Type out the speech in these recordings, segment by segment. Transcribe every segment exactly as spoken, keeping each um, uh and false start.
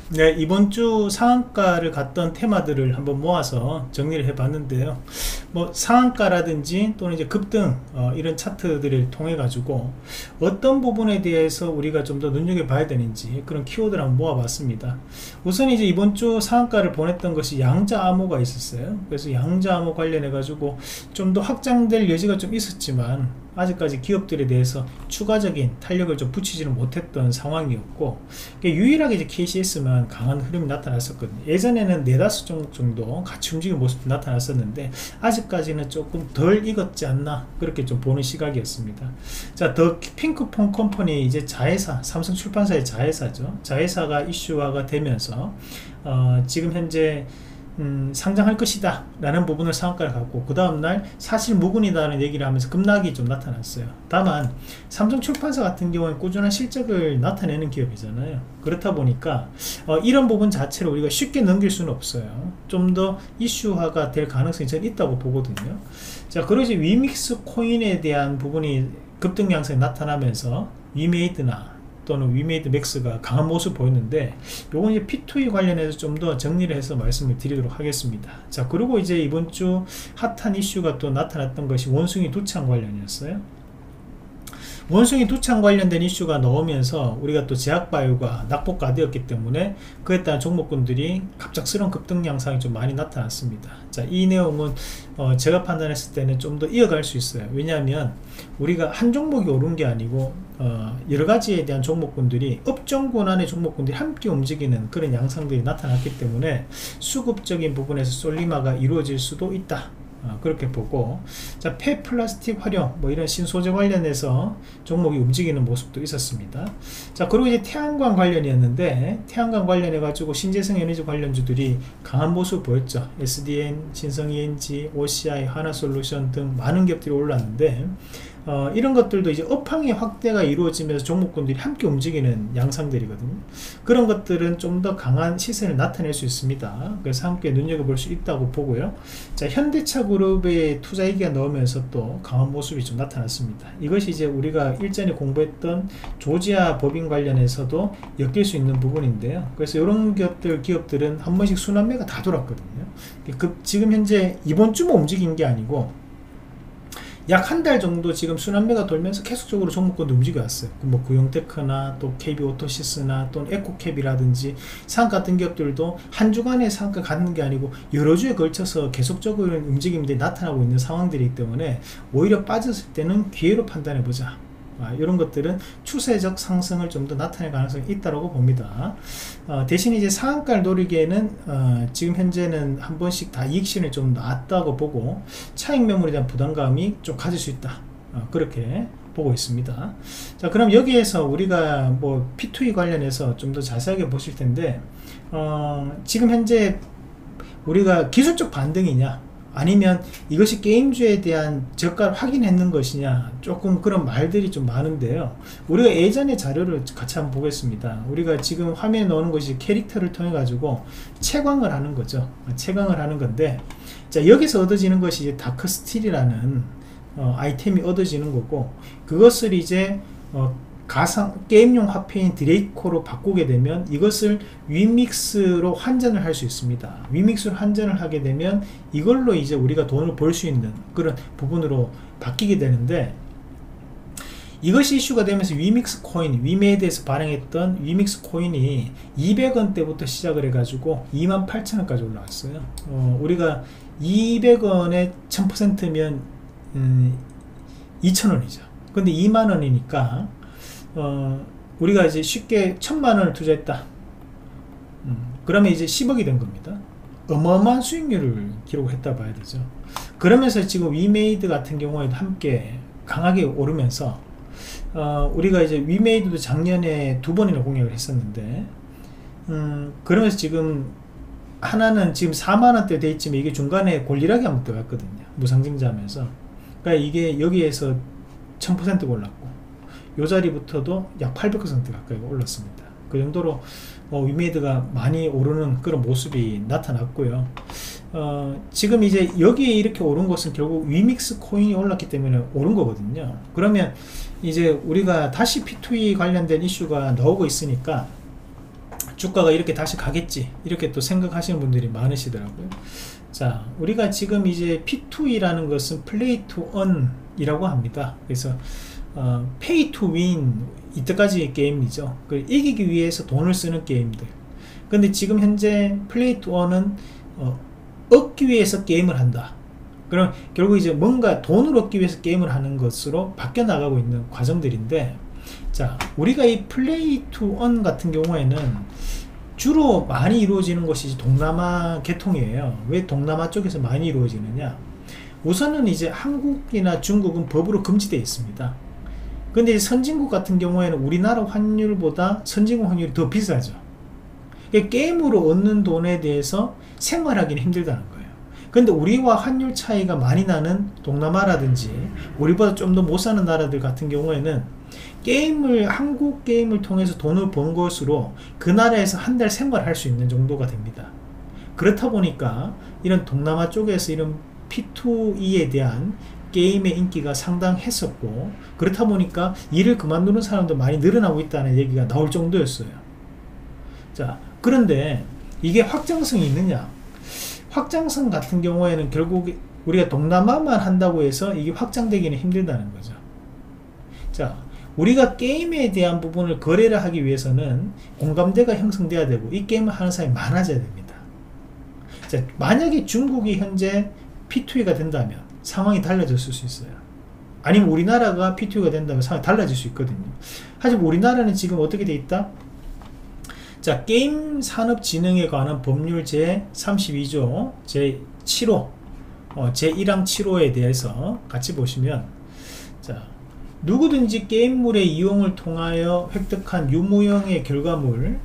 네, 이번 주 상한가를 갔던 테마들을 한번 모아서 정리를 해 봤는데요. 뭐 상한가라든지 또는 이제 급등 어, 이런 차트들을 통해 가지고 어떤 부분에 대해서 우리가 좀 더 눈여겨봐야 되는지 그런 키워드를 한번 모아봤습니다. 우선 이제 이번 주 상한가를 보냈던 것이 양자 암호가 있었어요. 그래서 양자 암호 관련해 가지고 좀 더 확장될 여지가 좀 있었지만 아직까지 기업들에 대해서 추가적인 탄력을 좀 붙이지는 못했던 상황이었고, 유일하게 이제 케이씨에스만 강한 흐름이 나타났었거든요. 예전에는 네다섯 종목 정도 같이 움직이는 모습도 나타났었는데 아직까지는 조금 덜 익었지 않나, 그렇게 좀 보는 시각이었습니다. 자, 더 핑크퐁 컴퍼니, 이제 자회사, 삼성출판사의 자회사죠. 자회사가 이슈화가 되면서 어, 지금 현재 음, 상장할 것이다 라는 부분을 상한가를 갖고, 그 다음날 사실 무근이다라는 얘기를 하면서 급락이 좀 나타났어요. 다만 삼성출판사 같은 경우는 꾸준한 실적을 나타내는 기업이잖아요. 그렇다 보니까 어, 이런 부분 자체를 우리가 쉽게 넘길 수는 없어요. 좀 더 이슈화가 될 가능성이 저는 있다고 보거든요. 자, 그리고 이제 위믹스 코인에 대한 부분이 급등 양상이 나타나면서 위메이드나 또는 위메이드 맥스가 강한 모습을 보였는데, 요건 이제 피투이 관련해서 좀 더 정리를 해서 말씀을 드리도록 하겠습니다. 자, 그리고 이제 이번 주 핫한 이슈가 또 나타났던 것이 원숭이 두창 관련이었어요. 원숭이 두창 관련된 이슈가 나오면서 우리가 또 제약바이오가 낙폭과대였기 때문에 그에 따른 종목군들이 갑작스러운 급등 양상이 좀 많이 나타났습니다. 자, 이 내용은 어 제가 판단했을 때는 좀 더 이어갈 수 있어요. 왜냐하면 우리가 한 종목이 오른 게 아니고 어 여러가지에 대한 종목군들이 업종군 안의 종목군들이 함께 움직이는 그런 양상들이 나타났기 때문에 수급적인 부분에서 솔리마가 이루어질 수도 있다, 어, 그렇게 보고, 자, 폐플라스틱 활용 뭐 이런 신소재 관련해서 종목이 움직이는 모습도 있었습니다. 자, 그리고 이제 태양광 관련이었는데, 태양광 관련해 가지고 신재생 에너지 관련주들이 강한 모습을 보였죠. 에스디엔, 신성이엔지, 오씨아이, 하나솔루션 등 많은 기업들이 올랐는데, 어, 이런 것들도 이제 업황의 확대가 이루어지면서 종목군들이 함께 움직이는 양상들이거든요. 그런 것들은 좀 더 강한 시세를 나타낼 수 있습니다. 그래서 함께 눈여겨볼 수 있다고 보고요. 자, 현대차 그룹의 투자 얘기가 나오면서 또 강한 모습이 좀 나타났습니다. 이것이 이제 우리가 일전에 공부했던 조지아 법인 관련해서도 엮일 수 있는 부분인데요. 그래서 이런 기업들, 기업들은 한 번씩 순환매가 다 돌았거든요. 그, 지금 현재 이번 주만 움직인 게 아니고 약 한 달 정도 지금 순환매가 돌면서 계속적으로 종목군도 움직여 왔어요. 뭐 구용테크나 또 케이비오토시스나 또는 에코캡이라든지 상가 같은 기업들도 한 주간에 상가 갖는 게 아니고 여러 주에 걸쳐서 계속적으로 움직임들이 나타나고 있는 상황들이기 때문에 오히려 빠졌을 때는 기회로 판단해 보자, 아, 이런 것들은 추세적 상승을 좀 더 나타낼 가능성이 있다고 봅니다. 어, 대신 이제 상한가를 노리기에는 어, 지금 현재는 한 번씩 다 이익신을 좀 나왔다고 보고 차익 매물에 대한 부담감이 좀 가질 수 있다, 어, 그렇게 보고 있습니다. 자, 그럼 여기에서 우리가 뭐 피투이 관련해서 좀 더 자세하게 보실 텐데, 어, 지금 현재 우리가 기술적 반등이냐 아니면 이것이 게임주에 대한 저가를 확인했는 것이냐, 조금 그런 말들이 좀 많은데요. 우리가 예전의 자료를 같이 한번 보겠습니다. 우리가 지금 화면에 나오는 것이 캐릭터를 통해 가지고 채광을 하는 거죠. 채광을 하는 건데, 자, 여기서 얻어지는 것이 이제 다크 스틸이라는 어, 아이템이 얻어지는 거고, 그것을 이제 어, 가상 게임용 화폐인 드레이코로 바꾸게 되면 이것을 위믹스로 환전을 할 수 있습니다. 위믹스로 환전을 하게 되면 이걸로 이제 우리가 돈을 벌 수 있는 그런 부분으로 바뀌게 되는데, 이것이 이슈가 되면서 위믹스 코인, 위메이드에서 발행했던 위믹스 코인이 이백 원대부터 시작을 해가지고 이만 팔천 원까지 올라왔어요. 어, 우리가 이백 원에 천 퍼센트면 음, 이천 원이죠. 근데 이만 원이니까 어, 우리가 이제 쉽게 천만 원을 투자했다. 음, 그러면 이제 십억이 된 겁니다. 어마어마한 수익률을 기록했다 봐야 되죠. 그러면서 지금 위메이드 같은 경우에도 함께 강하게 오르면서 어, 우리가 이제 위메이드도 작년에 두 번이나 공략을 했었는데, 음, 그러면서 지금 하나는 지금 사만 원대 돼 있지만 이게 중간에 골리락이 한번 들어갔거든요. 무상증자 하면서. 그러니까 이게 여기에서 천 퍼센트가 올랐고, 요 자리부터도 약 팔백 퍼센트 가까이 올랐습니다. 그 정도로 어, 위메이드가 많이 오르는 그런 모습이 나타났고요. 어, 지금 이제 여기에 이렇게 오른 것은 결국 위믹스 코인이 올랐기 때문에 오른 거거든요. 그러면 이제 우리가 다시 피투이 관련된 이슈가 나오고 있으니까 주가가 이렇게 다시 가겠지 이렇게 또 생각하시는 분들이 많으시더라고요. 자, 우리가 지금 이제 피 투 이라는 것은 플레이 투 언 이라고 합니다. 그래서 어, 페이 투 윈 이때까지 게임이죠. 그 이기기 위해서 돈을 쓰는 게임들. 근데 지금 현재 플레이 투 언은 어, 얻기 위해서 게임을 한다. 그럼 결국 이제 뭔가 돈을 얻기 위해서 게임을 하는 것으로 바뀌어 나가고 있는 과정들인데, 자, 우리가 이 플레이 투 언 같은 경우에는 주로 많이 이루어지는 것이 동남아 계통이에요. 왜 동남아 쪽에서 많이 이루어지느냐? 우선은 이제 한국이나 중국은 법으로 금지되어 있습니다. 근데 선진국 같은 경우에는 우리나라 환율보다 선진국 환율이 더 비싸죠. 게임으로 얻는 돈에 대해서 생활하기는 힘들다는 거예요. 근데 우리와 환율 차이가 많이 나는 동남아라든지 우리보다 좀 더 못 사는 나라들 같은 경우에는 게임을 한국 게임을 통해서 돈을 번 것으로 그 나라에서 한 달 생활할 수 있는 정도가 됩니다. 그렇다 보니까 이런 동남아 쪽에서 이런 피 투 이에 대한 게임의 인기가 상당했었고, 그렇다 보니까 일을 그만두는 사람도 많이 늘어나고 있다는 얘기가 나올 정도였어요. 자, 그런데 이게 확장성이 있느냐? 확장성 같은 경우에는 결국 우리가 동남아만 한다고 해서 이게 확장되기는 힘들다는 거죠. 자, 우리가 게임에 대한 부분을 거래를 하기 위해서는 공감대가 형성돼야 되고 이 게임을 하는 사람이 많아져야 됩니다. 자, 만약에 중국이 현재 피 투 이가 된다면 상황이 달라졌을 수 있어요. 아니면 우리나라가 피 투 이가 된다면 상황이 달라질 수 있거든요. 하지만 우리나라는 지금 어떻게 돼 있다? 자, 게임산업진흥에 관한 법률 제삼십이 조 제칠 호 어, 제일 항 칠 호에 대해서 같이 보시면, 자, 누구든지 게임물의 이용을 통하여 획득한 유무형의 결과물을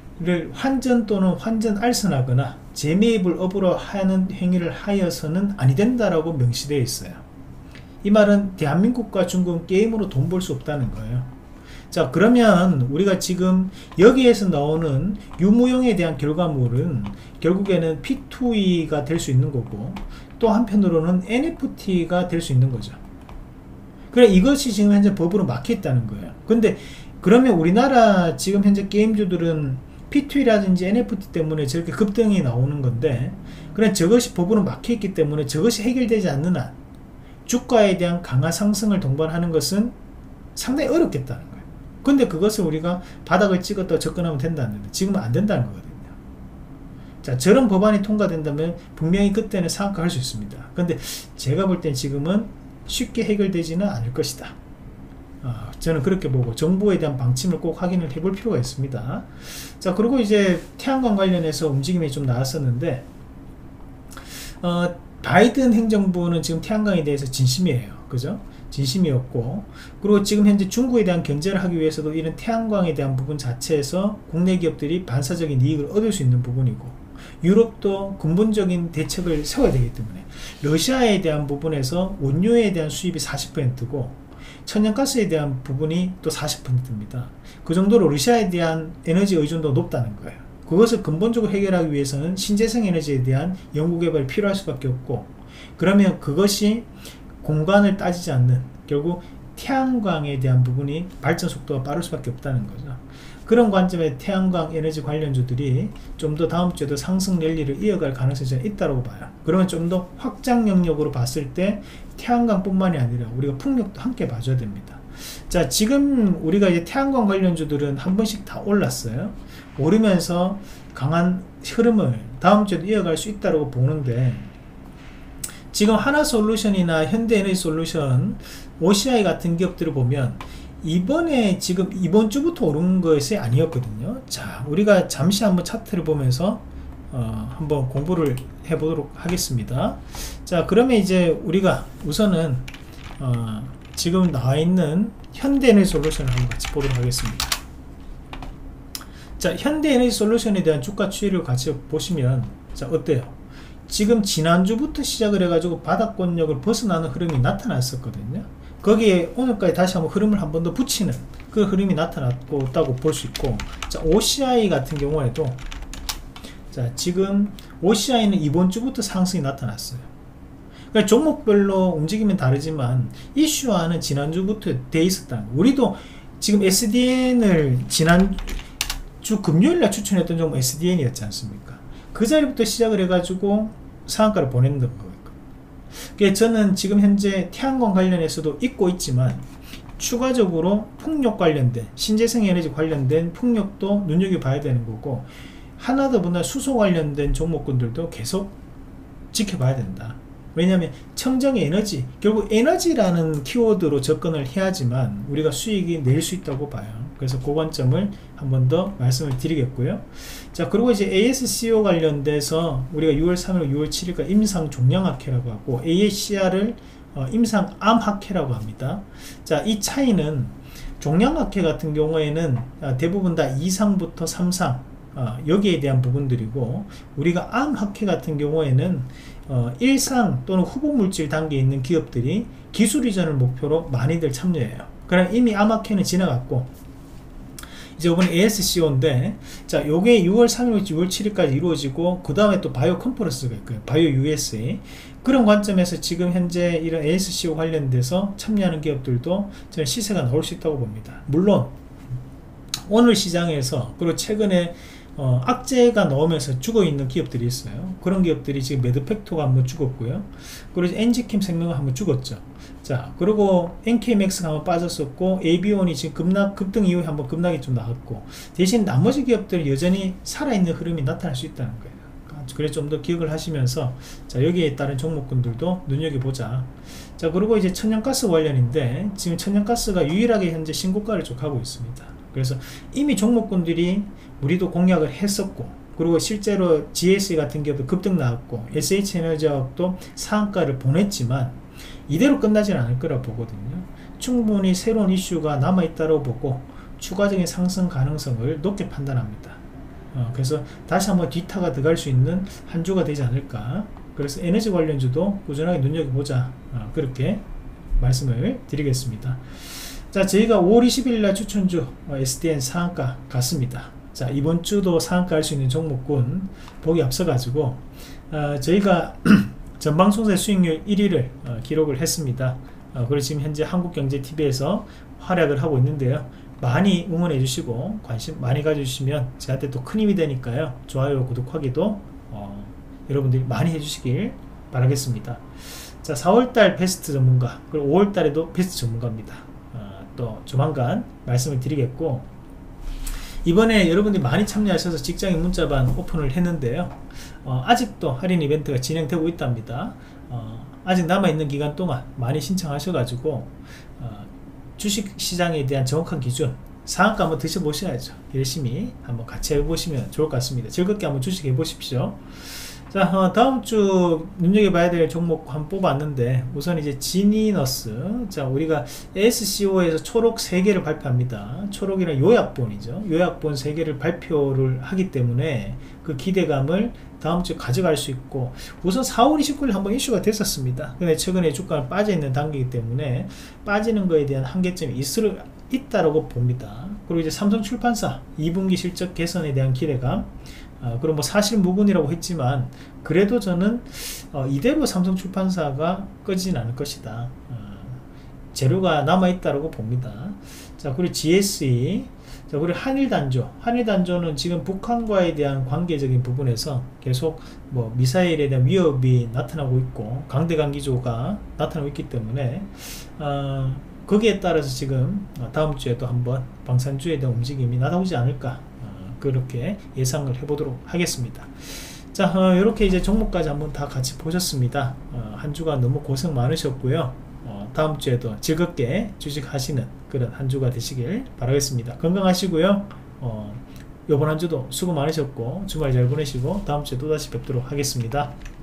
환전 또는 환전 알선하거나 재매입을 업으로 하는 행위를 하여서는 아니 된다라고 명시되어 있어요. 이 말은 대한민국과 중국은 게임으로 돈 벌 수 없다는 거예요. 자, 그러면 우리가 지금 여기에서 나오는 유무형에 대한 결과물은 결국에는 피 투 이가 될 수 있는 거고, 또 한편으로는 엔 에프 티가 될 수 있는 거죠. 그래, 이것이 지금 현재 법으로 막혀 있다는 거예요. 근데 그러면 우리나라 지금 현재 게임주들은 피 투 이라든지 엔 에프 티 때문에 저렇게 급등이 나오는 건데, 그래, 저것이 법으로 막혀 있기 때문에 저것이 해결되지 않는 한 주가에 대한 강화 상승을 동반하는 것은 상당히 어렵겠다는 거예요. 근데 그것을 우리가 바닥을 찍었다가 접근하면 된다는데 지금은 안 된다는 거거든요. 자, 저런 법안이 통과된다면 분명히 그때는 상한가 할 수 있습니다. 근데 제가 볼 땐 지금은 쉽게 해결되지는 않을 것이다. 어, 저는 그렇게 보고 정부에 대한 방침을 꼭 확인을 해볼 필요가 있습니다. 자, 그리고 이제 태양광 관련해서 움직임이 좀 나왔었는데, 어, 바이든 행정부는 지금 태양광에 대해서 진심이에요. 그죠? 진심이었고, 그리고 지금 현재 중국에 대한 견제를 하기 위해서도 이런 태양광에 대한 부분 자체에서 국내 기업들이 반사적인 이익을 얻을 수 있는 부분이고, 유럽도 근본적인 대책을 세워야 되기 때문에 러시아에 대한 부분에서 원유에 대한 수입이 사십 퍼센트고 천연가스에 대한 부분이 또 사십 퍼센트입니다. 그 정도로 러시아에 대한 에너지 의존도가 높다는 거예요. 그것을 근본적으로 해결하기 위해서는 신재생 에너지에 대한 연구개발이 필요할 수밖에 없고, 그러면 그것이 공간을 따지지 않는, 결국 태양광에 대한 부분이 발전 속도가 빠를 수밖에 없다는 거죠. 그런 관점에 태양광 에너지 관련주들이 좀 더 다음 주에도 상승 랠리를 이어갈 가능성이 있다고 봐요. 그러면 좀 더 확장 영역으로 봤을 때 태양광 뿐만이 아니라 우리가 풍력도 함께 봐줘야 됩니다. 자, 지금 우리가 이제 태양광 관련주들은 한 번씩 다 올랐어요. 오르면서 강한 흐름을 다음 주에도 이어갈 수 있다고 보는데, 지금 하나솔루션이나 현대에너지솔루션, 오씨아이 같은 기업들을 보면 이번에 지금 이번 주부터 오른 것이 아니었거든요. 자, 우리가 잠시 한번 차트를 보면서 어, 한번 공부를 해보도록 하겠습니다. 자, 그러면 이제 우리가 우선은 어, 지금 나와 있는 현대에너지솔루션을 한번 같이 보도록 하겠습니다. 자, 현대에너지솔루션에 대한 주가 추이를 같이 보시면, 자, 어때요? 지금 지난주부터 시작을 해가지고 바닥권역을 벗어나는 흐름이 나타났었거든요. 거기에 오늘까지 다시 한번 흐름을 한 번 더 붙이는 그 흐름이 나타났다고 볼 수 있고, 자, 오씨아이 같은 경우에도, 자, 지금 오씨아이는 이번 주부터 상승이 나타났어요. 그러니까 종목별로 움직이면 다르지만 이슈화는 지난주부터 돼 있었다는 거예요. 우리도 지금 에스디엔을 지난 주 금요일날 추천했던 종목 에스디엔이었지 않습니까? 그 자리부터 시작을 해가지고 상한가를 보냈던 거예요. 그래서 저는 지금 현재 태양광 관련해서도 있고 있지만 추가적으로 풍력 관련된 신재생 에너지 관련된 풍력도 눈여겨봐야 되는 거고, 하나 더구나 수소 관련된 종목군들도 계속 지켜봐야 된다. 왜냐하면 청정 에너지, 결국 에너지라는 키워드로 접근을 해야지만 우리가 수익이 낼 수 있다고 봐요. 그래서 그 관점을 한 번 더 말씀을 드리겠고요. 자, 그리고 이제 에이에스씨오 관련돼서 우리가 유월 삼일, 유월 칠일까 임상 종량학회라고 하고 에이에스씨알을 어, 임상 암학회라고 합니다. 자, 이 차이는 종량학회 같은 경우에는 아, 대부분 다 이 상부터 삼 상 어, 여기에 대한 부분들이고, 우리가 암학회 같은 경우에는 어, 일 상 또는 후보물질 단계에 있는 기업들이 기술 이전을 목표로 많이들 참여해요. 그럼 이미 암학회는 지나갔고 이제 이번에 에이에스씨오인데, 자, 요게 유월 삼일부터 유월 칠일까지 이루어지고, 그 다음에 또 바이오 컨퍼런스가 있고요. 바이오 유에스에이. 그런 관점에서 지금 현재 이런 에이에스씨오 관련돼서 참여하는 기업들도 저는 시세가 나올 수 있다고 봅니다. 물론 오늘 시장에서, 그리고 최근에 어, 악재가 나오면서 죽어있는 기업들이 있어요. 그런 기업들이 지금 매드팩토가 한번 죽었고요. 그리고 엔지킴 생명은 한번 죽었죠. 자, 그리고 엔케이맥스가 한번 빠졌었고, 에이비온이 지금 급락, 급등 이후에 한번 급락이 좀 나왔고, 대신 나머지 기업들은 여전히 살아있는 흐름이 나타날 수 있다는 거예요. 그래서 좀 더 기억을 하시면서, 자, 여기에 따른 종목군들도 눈여겨보자. 자, 그리고 이제 천연가스 관련인데, 지금 천연가스가 유일하게 현재 신고가를 쭉 하고 있습니다. 그래서 이미 종목군들이 우리도 공략을 했었고, 그리고 실제로 지에스이 같은 기업도 급등 나왔고, 에스에이치에너지화학도 상한가를 보냈지만 이대로 끝나지는 않을 거라 보거든요. 충분히 새로운 이슈가 남아있다고 보고 추가적인 상승 가능성을 높게 판단합니다. 어, 그래서 다시 한번 뒤타가 들어갈 수 있는 한 주가 되지 않을까. 그래서 에너지 관련주도 꾸준하게 눈여겨보자. 어, 그렇게 말씀을 드리겠습니다. 자, 저희가 오월 이십일일 추천주 어, 에스디엔 상한가 갔습니다. 자, 이번 주도 상한가 할 수 있는 종목군 보기 앞서 가지고 어, 저희가 전방송세 수익률 일 위를 어, 기록을 했습니다. 어, 그리고 지금 현재 한국경제티비에서 활약을 하고 있는데요. 많이 응원해 주시고 관심 많이 가져주시면 저한테 또 큰 힘이 되니까요. 좋아요, 구독하기도 어, 여러분들이 많이 해주시길 바라겠습니다. 자, 사월달 베스트 전문가, 그리고 오월달에도 베스트 전문가입니다. 어, 또 조만간 말씀을 드리겠고, 이번에 여러분들이 많이 참여하셔서 직장인 문자반 오픈을 했는데요. 어, 아직도 할인 이벤트가 진행되고 있답니다. 어, 아직 남아있는 기간 동안 많이 신청하셔가지고 어, 주식시장에 대한 정확한 기준, 상한가 한번 드셔보셔야죠. 열심히 한번 같이 해보시면 좋을 것 같습니다. 즐겁게 한번 주식 해보십시오. 자, 어, 다음주 눈여겨봐야 될 종목 한번 뽑았는데, 우선 이제 지니너스. 자, 우리가 에스씨오에서 초록 세 개를 발표합니다. 초록이란 요약본이죠. 요약본 세 개를 발표를 하기 때문에 그 기대감을 다음주에 가져갈 수 있고, 우선 사월 이십구일 한번 이슈가 됐었습니다. 근데 최근에 주가가 빠져있는 단계이기 때문에 빠지는 거에 대한 한계점이 있을, 있다라고 봅니다. 그리고 이제 삼성출판사 이 분기 실적 개선에 대한 기대감, 어, 그럼 뭐 사실 무근이라고 했지만 그래도 저는 어, 이대로 삼성출판사가 꺼지진 않을 것이다. 어, 재료가 남아있다라고 봅니다. 자, 그리고 지에스이, 자, 그리고 한일단조. 한일단조는 지금 북한과에 대한 관계적인 부분에서 계속 뭐 미사일에 대한 위협이 나타나고 있고 강대강 기조가 나타나고 있기 때문에 어, 거기에 따라서 지금 다음 주에도 한번 방산주에 대한 움직임이 나타나지 않을까, 그렇게 예상을 해보도록 하겠습니다. 자, 어, 이렇게 이제 종목까지 한번 다 같이 보셨습니다. 어, 한 주간 너무 고생 많으셨고요. 어, 다음 주에도 즐겁게 주식 하시는 그런 한 주가 되시길 바라겠습니다. 건강하시고요. 어, 이번 한 주도 수고 많으셨고 주말 잘 보내시고 다음 주에 또다시 뵙도록 하겠습니다.